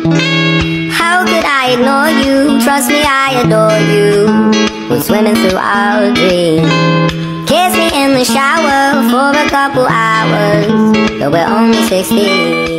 How could I ignore you? Trust me, I adore you. We're swimming through our dreams. Kiss me in the shower for a couple hours, though we're only 16.